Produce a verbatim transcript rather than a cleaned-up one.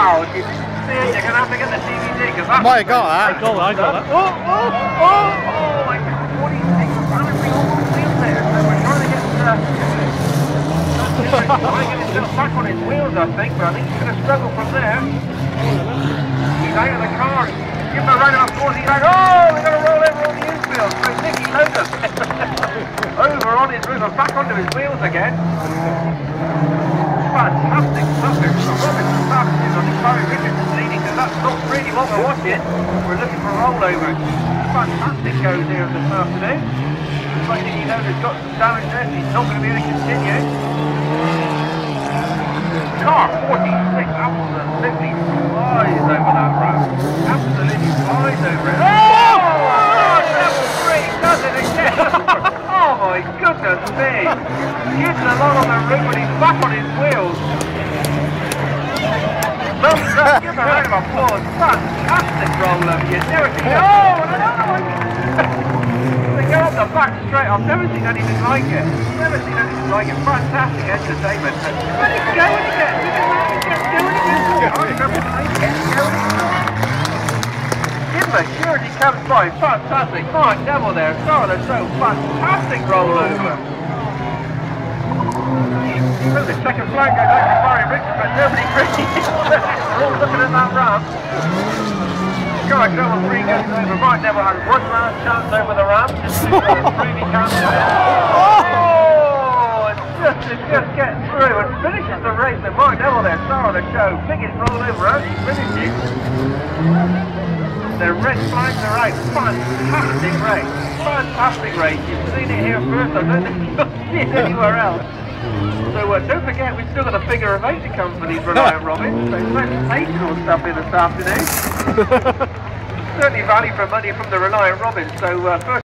Wow! If you didn't see it, you're going to have to get the D V D. I might have got that. I got that, I got that. Oh, oh, oh, oh, my God. forty-six, balancing all the wheels there. So we're trying to get, uh, trying to get himself back on his wheels, I think, but I think he's going to struggle from there. He's out of the car. Give him a round of applause. He's like, oh, we're going to roll over on the infield. So Nicky Logan over on his roof and back onto his wheels again. Fantastic stuff here from Robin this afternoon on the Barry Richardson leading, so that's not really what we're watching. We're looking for rollovers. Fantastic goes here this afternoon. Looks like Nicky Logan's got some damage there, so he's not going to be able to continue. Car forty-six, absolutely flies over that road. Absolutely flies over it. Oh! Oh, level three does it again. Oh my goodness me. Skids along on the roof and he's back on his wheels. Well done, give him a round of applause. Fantastic roll over. You never seen it. Oh, and another one. They go up the back straight. I've never seen anything like it. Never seen anything like it. Fantastic entertainment. Let it go and again. Look at that. It gets going again. I remember the name. It gets going again. Give him a cheer as he comes by. Fantastic. Mark Neville there. Star of the show. Fantastic rollover. Well, the second flag goes out to Barry Richardson, but nobody really. We're all looking at that ramp. Guys, level three goes over. Mark Neville has one last chance over the ramp. Just to prove he can. Oh, and just to just get through and finishes the race. And Mark Neville there, star of the show. Biggest rollover as he finishes. The red flags are out. Fantastic race. Fantastic race. You've seen it here first. I don't think you'll see it anywhere else. So uh, don't forget, we've still got a figure of eight to come for these Reliant Robins. So sensational stuff here this afternoon. Certainly value for money from the Reliant Robins. So uh, first